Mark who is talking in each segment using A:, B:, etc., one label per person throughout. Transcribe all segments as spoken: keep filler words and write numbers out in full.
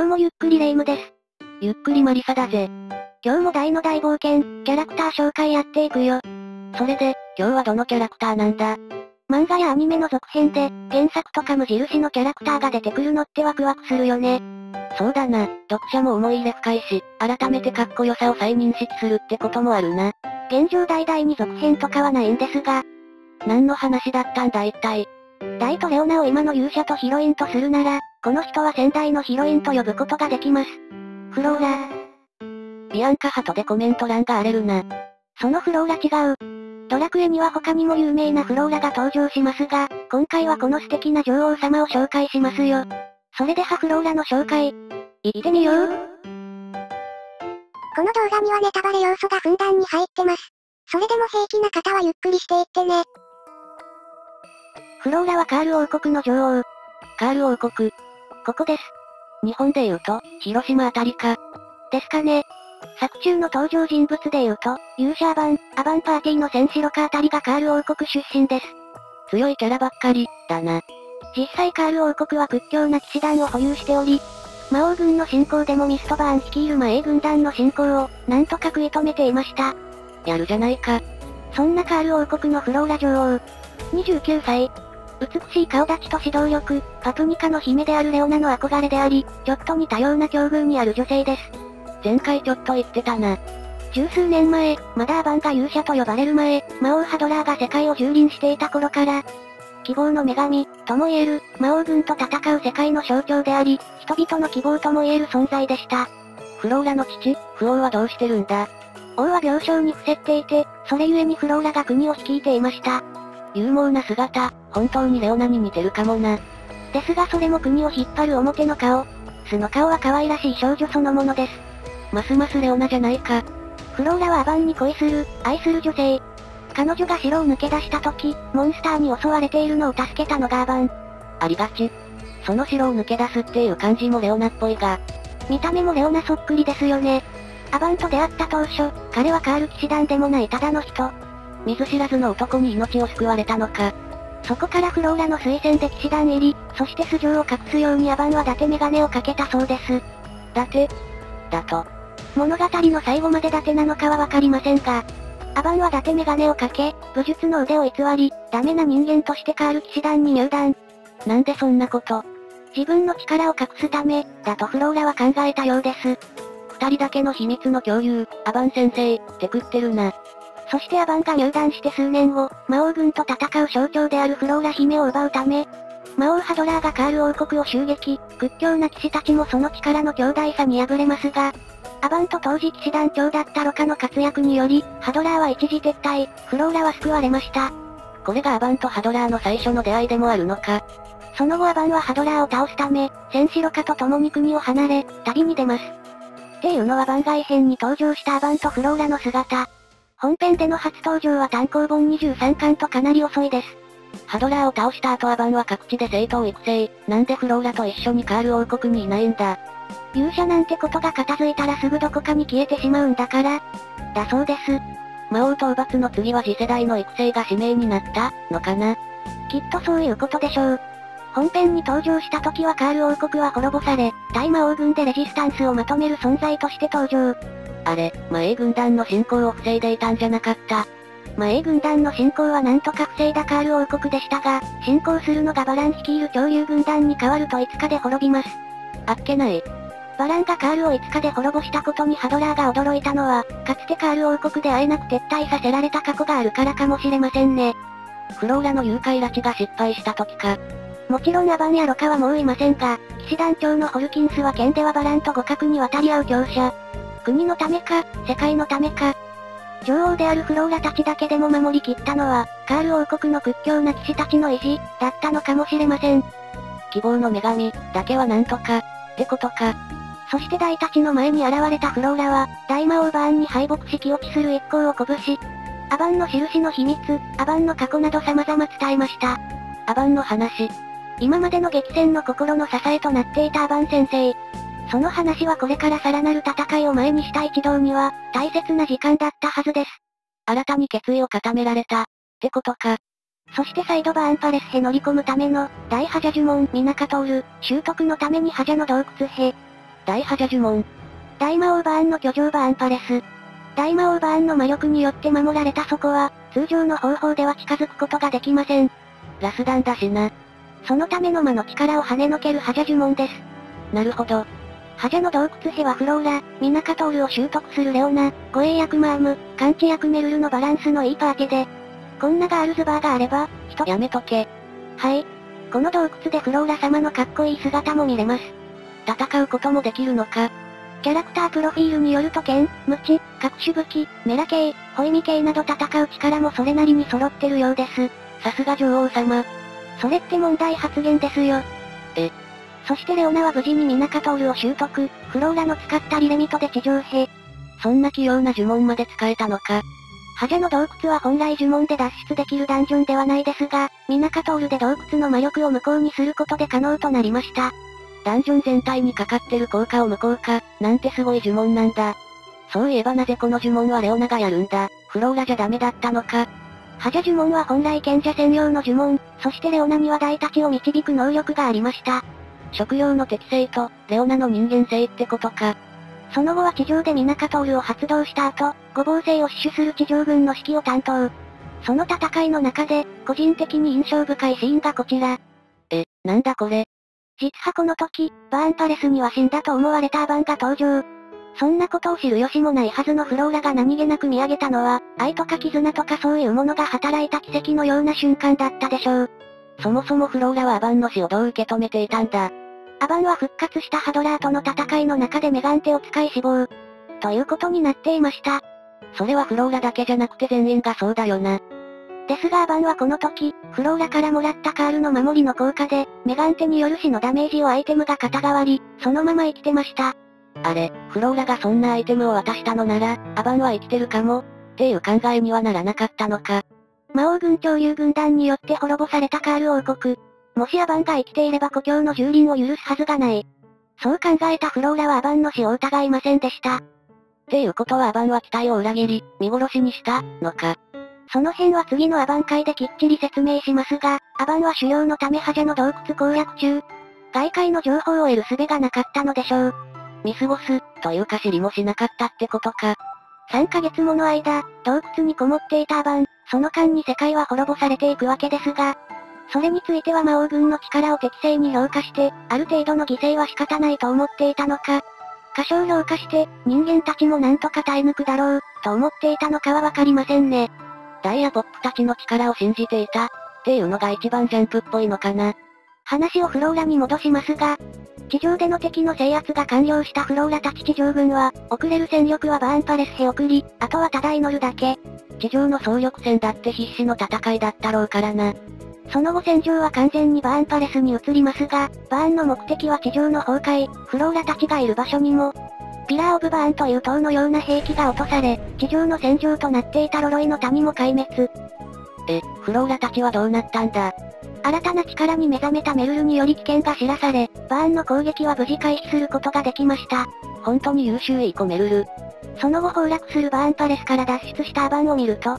A: もゆっくりレ夢ムです。
B: ゆっくりマリサだぜ。
A: 今日も大の大冒険、キャラクター紹介やっていくよ。
B: それで、今日はどのキャラクターなんだ？
A: 漫画やアニメの続編で、原作とか無印のキャラクターが出てくるのってワクワクするよね。
B: そうだな、読者も思い入れ深いし、改めてかっこよさを再認識するってこともあるな。
A: 現状代々に続編とかはないんですが、
B: 何の話だったんだ一体。
A: ダイとレオナを今の勇者とヒロインとするなら、この人は先代のヒロインと呼ぶことができます。フローラ。
B: ビアンカハトでコメント欄が荒れるな。
A: そのフローラ違う。ドラクエには他にも有名なフローラが登場しますが、今回はこの素敵な女王様を紹介しますよ。それではフローラの紹介、いってみよう。こ
C: の動画にはネタバレ要素がふんだんに入ってます。それでも平気な方はゆっくりしていってね。
A: フローラはカール王国の女王。
B: カール王国。
A: ここです。
B: 日本で言うと、広島あたりか。
A: ですかね。作中の登場人物で言うと、勇者アバン、アバンパーティーの戦士ロカあたりがカール王国出身です。
B: 強いキャラばっかり、だな。
A: 実際カール王国は屈強な騎士団を保有しており、魔王軍の侵攻でもミストバーン率いる魔英軍団の侵攻を、なんとか食い止めていました。
B: やるじゃないか。
A: そんなカール王国のフローラ女王。にじゅうきゅうさい。美しい顔立ちと指導力、パプニカの姫であるレオナの憧れであり、ちょっと似たような境遇にある女性です。
B: 前回ちょっと言ってたな。
A: 十数年前、まだアバンが勇者と呼ばれる前、魔王ハドラーが世界を蹂躙していた頃から、希望の女神、とも言える、魔王軍と戦う世界の象徴であり、人々の希望とも言える存在でした。
B: フローラの父、フオーはどうしてるんだ？
A: 王は病床に伏せっていて、それゆえにフローラが国を率いていました。
B: 勇猛な姿、本当にレオナに似てるかもな。
A: ですがそれも国を引っ張る表の顔。素の顔は可愛らしい少女そのものです。
B: ますますレオナじゃないか。
A: フローラはアバンに恋する、愛する女性。彼女が城を抜け出した時、モンスターに襲われているのを助けたのがアバン。
B: ありがち。その城を抜け出すっていう感じもレオナっぽいが。
A: 見た目もレオナそっくりですよね。アバンと出会った当初、彼はカール騎士団でもないただの人。
B: 見ず知らずの男に命を救われたのか。
A: そこからフローラの推薦で騎士団入り、そして素性を隠すようにアバンは伊達メガネをかけたそうです。
B: 伊達だと。
A: 物語の最後まで伊達なのかはわかりませんが、アバンは伊達メガネをかけ、武術の腕を偽り、ダメな人間としてカール騎士団に入団。
B: なんでそんなこと？
A: 自分の力を隠すため、だとフローラは考えたようです。
B: 二人だけの秘密の共有、アバン先生、って食ってるな。
A: そしてアバンが入団して数年後、魔王軍と戦う象徴であるフローラ姫を奪うため、魔王ハドラーがカール王国を襲撃、屈強な騎士たちもその力の強大さに敗れますが、アバンと当時騎士団長だったロカの活躍により、ハドラーは一時撤退、フローラは救われました。
B: これがアバンとハドラーの最初の出会いでもあるのか。
A: その後アバンはハドラーを倒すため、戦士ロカと共に国を離れ、旅に出ます。っていうのは番外編に登場したアバンとフローラの姿。本編での初登場は単行本にじゅうさんかんとかなり遅いです。
B: ハドラーを倒した後アバンは各地で生徒を育成、なんでフローラと一緒にカール王国にいないんだ。
A: 勇者なんてことが片付いたらすぐどこかに消えてしまうんだから、だそうです。
B: 魔王討伐の次は次世代の育成が使命になった、のかな。
A: きっとそういうことでしょう。本編に登場した時はカール王国は滅ぼされ、対魔王軍でレジスタンスをまとめる存在として登場。
B: あれ、魔英軍団の侵攻を防いでいたんじゃなかった。
A: 魔英軍団の侵攻はなんとか防いだカール王国でしたが、侵攻するのがバラン率いる潮流軍団に変わるといつかで滅びます。
B: あっけない。
A: バランがカールをいつかで滅ぼしたことにハドラーが驚いたのは、かつてカール王国であえなく撤退させられた過去があるからかもしれませんね。
B: フローラの誘拐拉致が失敗した時か。
A: もちろんアバンやロカはもういませんが、騎士団長のホルキンスは剣ではバランと互角に渡り合う強者。国のためか、世界のためか。女王であるフローラたちだけでも守りきったのは、カール王国の屈強な騎士たちの意地、だったのかもしれません。
B: 希望の女神、だけはなんとか、ってことか。
A: そして大たちの前に現れたフローラは、大魔王バーンに敗北し気落ちする一行を鼓舞し、アバンの印の秘密、アバンの過去など様々伝えました。
B: アバンの話。
A: 今までの激戦の心の支えとなっていたアバン先生。その話はこれからさらなる戦いを前にした一同には、大切な時間だったはずです。
B: 新たに決意を固められた、ってことか。
A: そして再度バーンパレスへ乗り込むための、大覇者呪文、ミナカトール、習得のために覇者の洞窟へ。
B: 大覇者呪文。
A: 大魔王バーンの居城バーンパレス。大魔王バーンの魔力によって守られたそこは、通常の方法では近づくことができません。
B: ラス弾だしな。
A: そのための魔の力を跳ねのける覇者呪文です。
B: なるほど。
A: 覇者の洞窟兵はフローラ、ミナカトールを習得するレオナ、護衛役マーム、感知役メルルのバランスのいいパーティで、こんなガールズバーがあれば、
B: 人やめとけ。
A: はい。この洞窟でフローラ様のかっこいい姿も見れます。
B: 戦うこともできるのか。
A: キャラクタープロフィールによると剣、ムチ、各種武器、メラ系、ホイミ系など戦う力もそれなりに揃ってるようです。
B: さすが女王様。
A: それって問題発言ですよ。
B: え。
A: そしてレオナは無事にミナカトールを習得、フローラの使ったリレミトで地上兵。
B: そんな器用な呪文まで使えたのか。
A: 覇者の洞窟は本来呪文で脱出できるダンジョンではないですが、ミナカトールで洞窟の魔力を無効にすることで可能となりました。
B: ダンジョン全体にかかってる効果を無効化、なんてすごい呪文なんだ。そういえばなぜこの呪文はレオナがやるんだ。フローラじゃダメだったのか。
A: 覇者呪文は本来賢者専用の呪文、そしてレオナには大たちを導く能力がありました。
B: 食用の適性と、レオナの人間性ってことか。
A: その後は地上でミナカトールを発動した後、五芒星を死守する地上軍の指揮を担当。その戦いの中で、個人的に印象深いシーンがこちら。
B: え、なんだこれ。
A: 実はこの時、バーンパレスには死んだと思われたアバンが登場。そんなことを知る由もないはずのフローラが何気なく見上げたのは、愛とか絆とかそういうものが働いた奇跡のような瞬間だったでしょう。
B: そもそもフローラはアバンの死をどう受け止めていたんだ。
A: アバンは復活したハドラーとの戦いの中でメガンテを使い死亡。ということになっていました。
B: それはフローラだけじゃなくて全員がそうだよな。
A: ですがアバンはこの時、フローラからもらったカールの守りの効果で、メガンテによる死のダメージをアイテムが肩代わり、そのまま生きてました。
B: あれ、フローラがそんなアイテムを渡したのなら、アバンは生きてるかも、っていう考えにはならなかったのか。
A: 魔王軍潮流軍団によって滅ぼされたカール王国。もしアバンが生きていれば故郷の蹂躙を許すはずがない。そう考えたフローラはアバンの死を疑いませんでした。
B: っていうことはアバンは期待を裏切り、見殺しにしたのか。
A: その辺は次のアバン回できっちり説明しますが、アバンは狩猟のため覇者の洞窟攻略中。外界の情報を得る術がなかったのでしょう。
B: 見過ごす、というか知りもしなかったってことか。
A: さんかげつもの間、洞窟にこもっていたアバン、その間に世界は滅ぼされていくわけですが、それについては魔王軍の力を適正に評価して、ある程度の犠牲は仕方ないと思っていたのか、過小評価して、人間たちもなんとか耐え抜くだろう、と思っていたのかはわかりませんね。
B: ダイヤポップたちの力を信じていた、っていうのが一番ジャンプっぽいのかな。
A: 話をフローラに戻しますが、地上での敵の制圧が完了したフローラたち地上軍は、送れる戦力はバーンパレスへ送り、あとはただ祈るだけ。
B: 地上の総力戦だって必死の戦いだったろうからな。
A: その後戦場は完全にバーンパレスに移りますが、バーンの目的は地上の崩壊、フローラたちがいる場所にも、ピラーオブバーンという塔のような兵器が落とされ、地上の戦場となっていた呪いの谷も壊滅。
B: え、フローラたちはどうなったんだ？
A: 新たな力に目覚めたメルルにより危険が知らされ、バーンの攻撃は無事回避することができました。
B: 本当に優秀いい子メルル。
A: その後崩落するバーンパレスから脱出したアバンを見ると、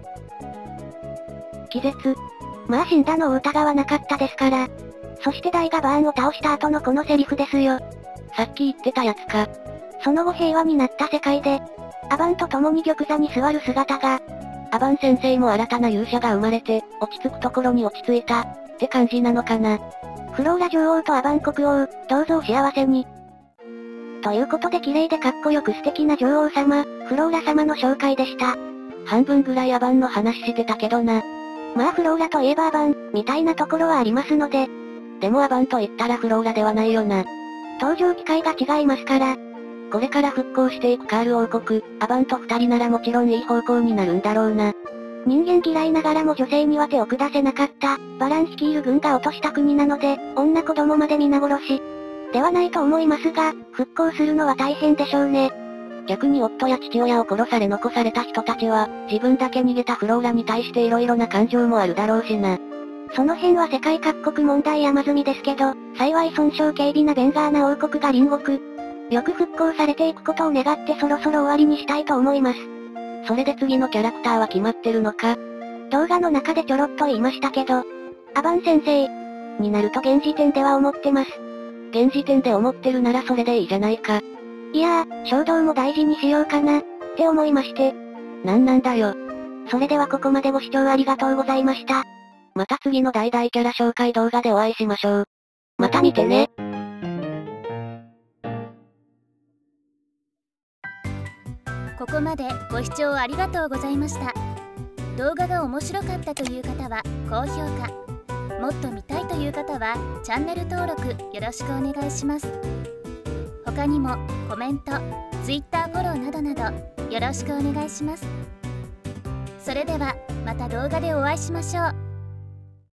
A: 気絶。まあ死んだのを疑わなかったですから。そしてダイがバーンを倒した後のこのセリフですよ。
B: さっき言ってたやつか。
A: その後平和になった世界で、アバンと共に玉座に座る姿が、
B: アバン先生も新たな勇者が生まれて、落ち着くところに落ち着いた、って感じなのかな。
A: フローラ女王とアバン国王、どうぞお幸せに。ということで綺麗でかっこよく素敵な女王様、フローラ様の紹介でした。
B: 半分ぐらいアバンの話してたけどな。
A: まあフローラといえばアバン、みたいなところはありますので。
B: でもアバンと言ったらフローラではないよな。
A: 登場機会が違いますから。
B: これから復興していくカール王国、アバンと二人ならもちろんいい方向になるんだろうな。
A: 人間嫌いながらも女性には手を下せなかった、バラン率いる軍が落とした国なので、女子供まで皆殺し。ではないと思いますが、復興するのは大変でしょうね。
B: 逆に夫や父親を殺され残された人たちは、自分だけ逃げたフローラに対して色々な感情もあるだろうしな。
A: その辺は世界各国問題山積みですけど、幸い損傷軽微なベンガーナ王国が隣国。よく復興されていくことを願ってそろそろ終わりにしたいと思います。
B: それで次のキャラクターは決まってるのか？
A: 動画の中でちょろっと言いましたけど、アバン先生になると現時点では思ってます。
B: 現時点で思ってるならそれでいいじゃないか。
A: いやー、衝動も大事にしようかな、って思いまして。
B: なんなんだよ。
A: それではここまでご視聴ありがとうございました。
B: また次の大々キャラ紹介動画でお会いしましょう。
A: また見てね。
D: ここまでご視聴ありがとうございました。動画が面白かったという方は高評価、もっと見たいという方はチャンネル登録よろしくお願いします。他にもコメント、Twitter フォローなどなどよろしくお願いします。それではまた動画でお会いしましょう。